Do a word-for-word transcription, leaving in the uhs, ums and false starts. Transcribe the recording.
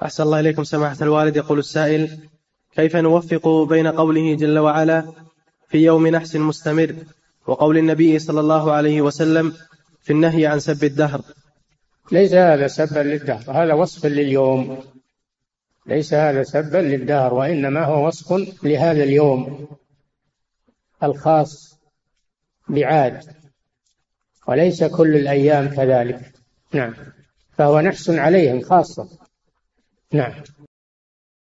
أحسن الله إليكم سماحة الوالد. يقول السائل: كيف نوفق بين قوله جل وعلا في يوم نحس مستمر وقول النبي صلى الله عليه وسلم في النهي عن سب الدهر؟ ليس هذا سبا للدهر، هذا وصف لليوم، ليس هذا سبا للدهر، وإنما هو وصف لهذا اليوم الخاص بعاد، وليس كل الأيام كذلك. نعم، فهو نحس عليهم خاصة. نعم.